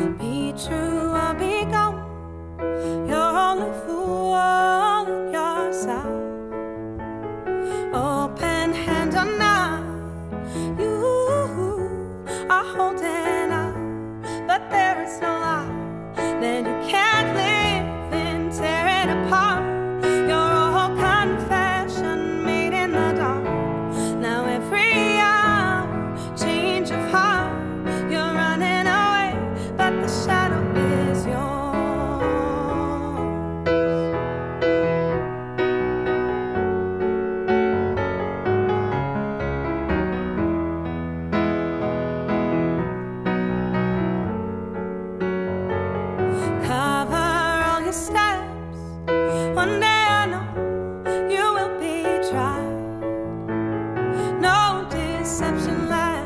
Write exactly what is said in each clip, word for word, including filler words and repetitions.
Be true or be gone. You're only fooling yourself. Open hand or not, you are holding up, but there is no lie. Then you can't live and tear it apart. You're a whole confession made in the dark. Now every hour, change of heart. You're running away, but the shadow is yours. One day I know you will be tried. No deception left.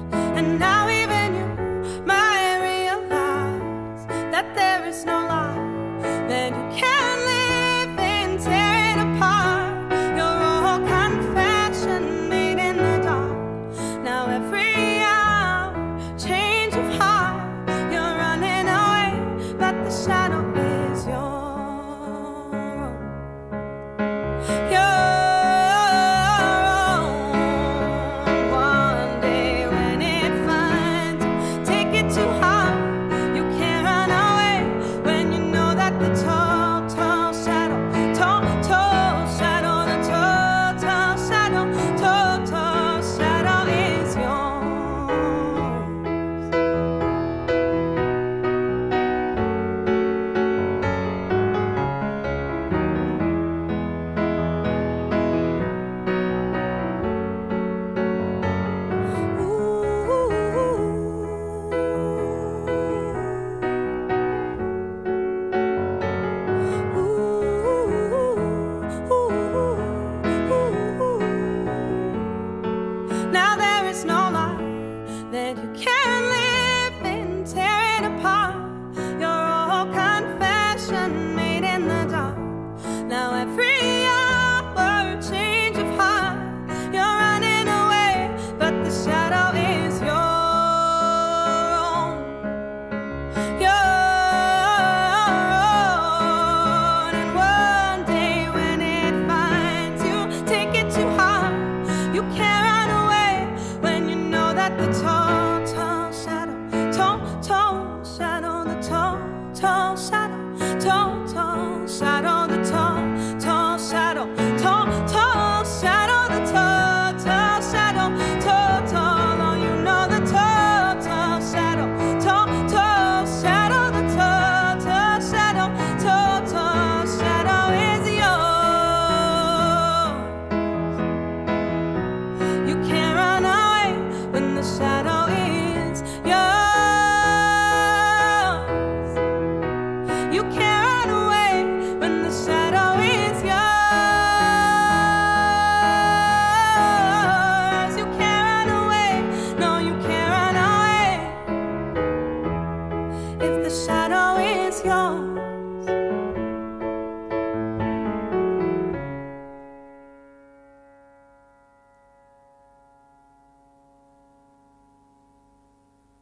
And now even you might realize that there is no lie. That you can't live and tear it apart. You're a whole confession made in the dark. Now every hour, change of heart. You're running away, but the shadow is yours.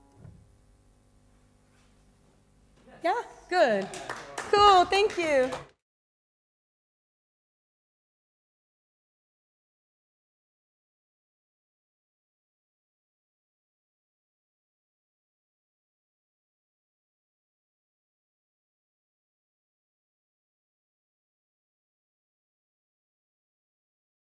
Yeah, good. Cool, thank you.